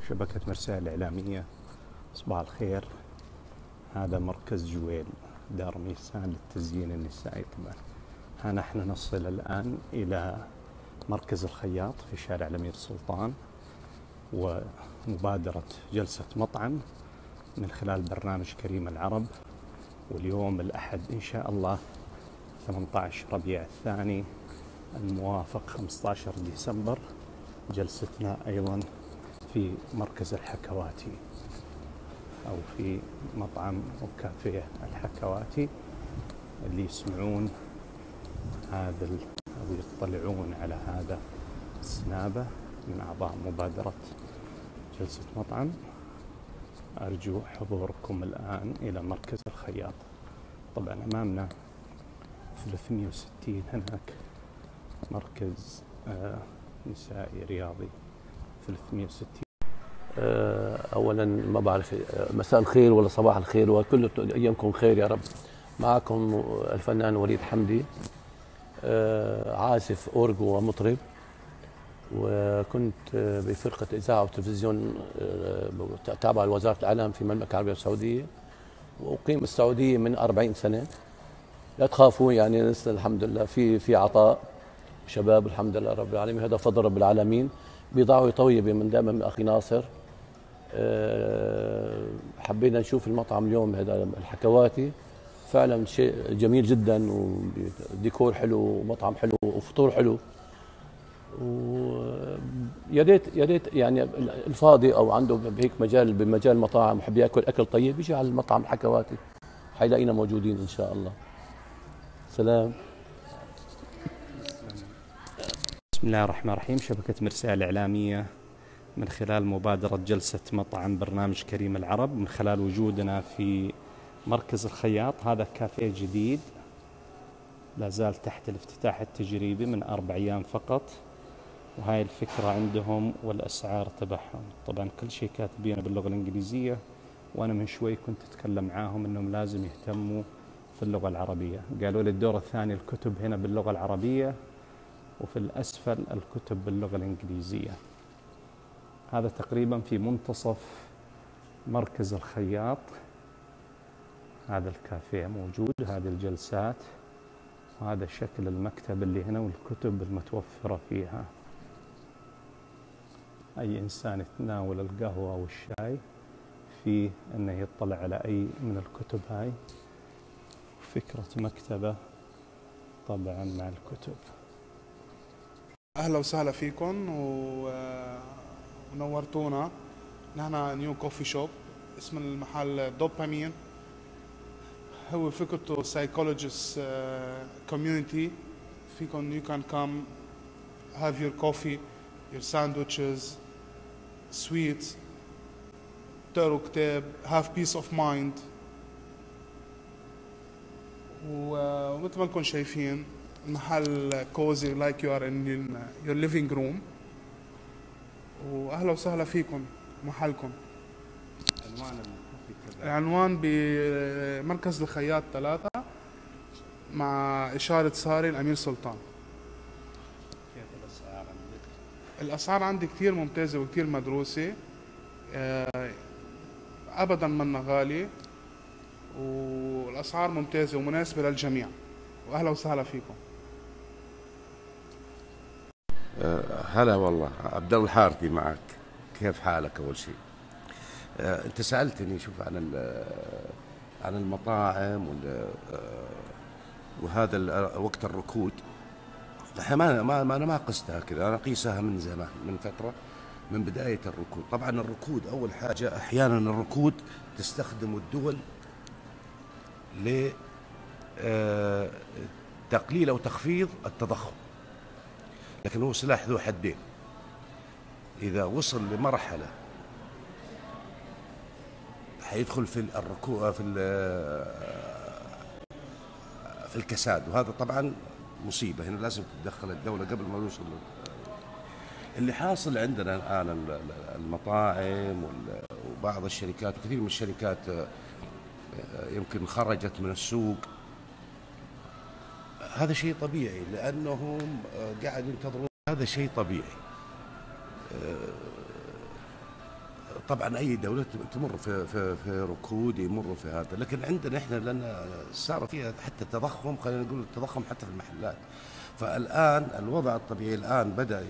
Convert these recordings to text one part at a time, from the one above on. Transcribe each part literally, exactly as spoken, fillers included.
شبكة مرسال الإعلامية. صباح الخير. هذا مركز جويل دار ميسان للتزيين النسائي. طبعا ها نحن نصل الآن إلى مركز الخياط في شارع الأمير سلطان، ومبادرة جلسة مطعم من خلال برنامج كريم العرب. واليوم الأحد إن شاء الله ثمانية عشر ربيع الثاني الموافق خمسة عشر ديسمبر جلستنا أيضا في مركز الحكواتي أو في مطعم وكافيه الحكواتي. اللي يسمعون هذا أو يطلعون على هذا السنابة من أعضاء مبادرة جلسة مطعم، أرجو حضوركم الآن إلى مركز الخياط. طبعا أمامنا ثلاثمئة وستين هناك مركز آه نسائي رياضي ثلاثمئة وستين. اولا ما بعرف مساء الخير ولا صباح الخير وكل ايامكم خير يا رب. معكم الفنان وليد حمدي، عازف اورجو ومطرب، وكنت بفرقه اذاعه وتلفزيون تابعه لوزاره الاعلام في المملكه العربيه السعوديه، واقيم السعوديه من أربعين سنه. لا تخافوا يعني لسه الحمد لله في في عطاء شباب الحمد لله رب العالمين، هذا فضل رب العالمين. بضاعه طيبه من دائما من اخي ناصر. حبينا نشوف المطعم اليوم هذا الحكواتي، فعلا شيء جميل جدا، وديكور حلو ومطعم حلو وفطور حلو. ويا ريت يا ريت يعني الفاضي او عنده هيك مجال بمجال المطاعم وحب ياكل اكل طيب يجي على المطعم الحكواتي، حيلاقينا موجودين ان شاء الله. سلام. بسم الله الرحمن الرحيم. شبكة مرسال الإعلامية من خلال مبادرة جلسة مطعم برنامج كريم العرب، من خلال وجودنا في مركز الخياط. هذا كافيه جديد لا زال تحت الافتتاح التجريبي من أربع أيام فقط، وهاي الفكرة عندهم والأسعار تبعهم. طبعا كل شيء كاتبينه باللغة الإنجليزية، وأنا من شوي كنت أتكلم معاهم أنهم لازم يهتموا في اللغة العربية. قالوا لي الدور الثاني الكتب هنا باللغة العربية، وفي الأسفل الكتب باللغة الإنجليزية. هذا تقريبا في منتصف مركز الخياط. هذا الكافيه موجود، هذه الجلسات، وهذا شكل المكتب اللي هنا والكتب المتوفرة فيها. أي إنسان يتناول القهوة أو الشاي فيه أنه يطلع على أي من الكتب هاي. فكرة مكتبة طبعا مع الكتب. اهلا وسهلا فيكم ونورتونا. نحن نيو كوفي شوب، اسم المحل دوبامين. هو فكرته سايكولوجيست كوميونيتي. فيكم يو كان كم هاف يور كوفي، يور ساندويتشز، سويتس، تقروا كتاب، هاف بيس اوف مايند. ومثل ما انكم شايفين المحل كوزي لايك يو ار ان يور ليفينج روم. واهلا وسهلا فيكم محلكم. عنوان العنوان بمركز الخياط ثلاثة مع إشارة صاري الأمير سلطان. كيف الأسعار عندك؟ الأسعار عندي كتير ممتازة وكتير مدروسة، أبدا منا غالي، والأسعار ممتازة ومناسبة للجميع. وأهلا وسهلا فيكم. هلا والله، عبد الله الحارثي معك. كيف حالك؟ اول شيء أه انت سالتني شوف عن عن المطاعم وهذا وقت الركود. ما ما ما انا ما قستها كذا، انا قيسها من زمان، من فتره، من بدايه الركود. طبعا الركود اول حاجه احيانا الركود تستخدم الدول ل تقليل او تخفيض التضخم، لكن هو سلاح ذو حدين. إذا وصل لمرحلة حيدخل في الركوع في في الكساد، وهذا طبعا مصيبة. هنا لازم تتدخل الدولة قبل ما يوصل. اللي حاصل عندنا الآن المطاعم وبعض الشركات، وكثير من الشركات يمكن خرجت من السوق. هذا شيء طبيعي لأنهم قاعد ينتظرون. هذا شيء طبيعي. طبعا اي دوله تمر في في في ركود، يمر في هذا، لكن عندنا احنا لان صار فيها حتى تضخم، خلينا نقول التضخم حتى في المحلات. فالان الوضع الطبيعي الان بدا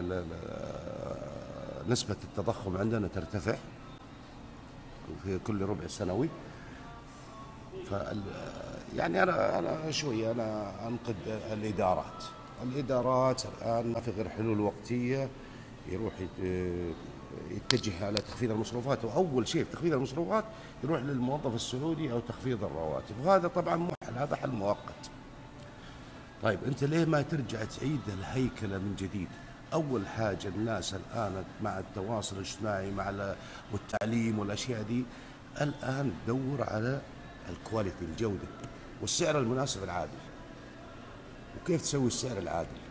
نسبه التضخم عندنا ترتفع في كل ربع سنوي. ف يعني انا انا شويه انا انقد الادارات، الادارات الان ما في غير حلول وقتيه، يروح يتجه على تخفيض المصروفات، واول شيء في تخفيض المصروفات يروح للموظف السعودي او تخفيض الرواتب، وهذا طبعا مو حل، هذا حل مؤقت. طيب انت ليه ما ترجع تعيد الهيكله من جديد؟ اول حاجه الناس الان مع التواصل الاجتماعي مع والتعليم والاشياء دي، الان تدور على الكواليتي، الجوده والسعر المناسب العادل. وكيف تسوي السعر العادل؟